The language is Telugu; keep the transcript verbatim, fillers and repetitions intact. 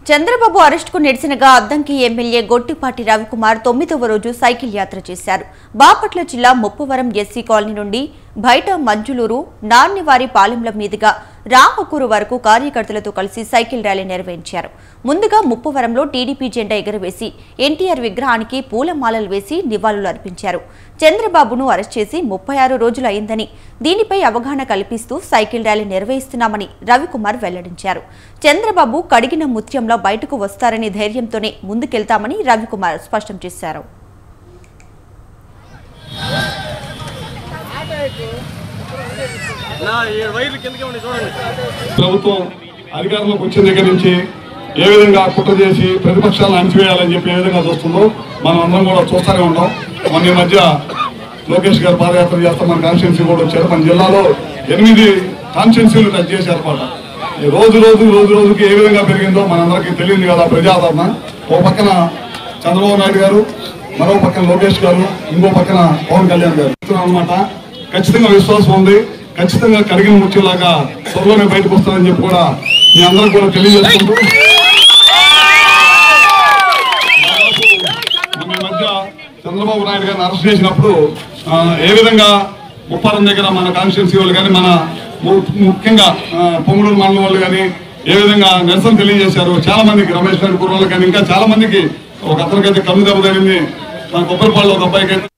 చంద్రబాబు అరెస్టుకు నిరసనగా అద్దంకి ఎమ్మెల్యే గొట్టిపాటి రవికుమార్ తొమ్మిదవ రోజు సైకిల్ యాత్ర చేశారు. బాపట్ల జిల్లా ముప్పవరం ఎస్సీ కాలనీ నుండి బయట మంజులూరు నార్నివారి పాలెంల మీదుగా రామకూరు వరకు కార్యకర్తలతో కలిసి సైకిల్ ర్యాలీ నిర్వహించారు. ముందుగా ముప్పవరంలో టీడీపీ జెండా ఎగురవేసి ఎన్టీఆర్ విగ్రహానికి పూలమాలలు వేసి నివాళులు అర్పించారు. చంద్రబాబును అరెస్ట్ చేసి ముప్పై ఆరు రోజులు అయిందని, దీనిపై అవగాహన కల్పిస్తూ సైకిల్ ర్యాలీ నిర్వహిస్తున్నామని రవికుమార్ వెల్లడించారు. చంద్రబాబు కడిగిన ముత్యంలో బయటకు వస్తారనే ధైర్యంతోనే ముందుకెళ్తామని రవికుమార్ స్పష్టం చేశారు. ప్రభుత్వం అధికారంలోకి వచ్చిన దగ్గర నుంచి ఏ విధంగా కుట్ర చేసి ప్రతిపక్షాలను అణిచివేయాలని చెప్పి ఏ విధంగా చూస్తుందో మనం అందరం కూడా చూస్తూనే ఉంటాం. మొన్న ఈ మధ్య లోకేష్ గారు పాదయాత్ర చేస్తాం, మన కాన్స్టిట్యున్సీ కూడా వచ్చారు. మన జిల్లాలో ఎనిమిది కాన్స్టిట్యున్సీలు టచ్ చేశారు అనమాట. రోజు రోజు రోజు రోజుకి ఏ విధంగా పెరిగిందో మనందరికీ తెలియదు కదా ప్రజాదరణ. ఓ పక్కన చంద్రబాబు నాయుడు గారు, మరో పక్కన లోకేష్ గారు, ఇంకో పక్కన పవన్ కళ్యాణ్ గారు అనమాట. ఖచ్చితంగా విశ్వాసం ఉంది, ఖచ్చితంగా కడిగిన ముచ్చేలాగా త్వరలోనే బయటకు వస్తారని చెప్పి కూడా మీ అందరూ కూడా తెలియజేసుకుంటూ, మన మధ్య చంద్రబాబు నాయుడు గారిని అరెస్ట్ చేసినప్పుడు ఏ విధంగా ముప్పారం దగ్గర మన కాన్స్టిట్యున్సీ వాళ్ళు కానీ, మన ముఖ్యంగా పొంగనూరు మండలం వాళ్ళు కానీ ఏ విధంగా నిరసన తెలియజేశారు. చాలా మందికి రమేష్ నాయుడు కుర్రాళ్ళు కానీ ఇంకా చాలా మందికి, ఒక అతనికైతే కన్ను దెబ్బ తగిలింది, మన కొబ్బరిపాళ్ళు ఒక అబ్బాయికి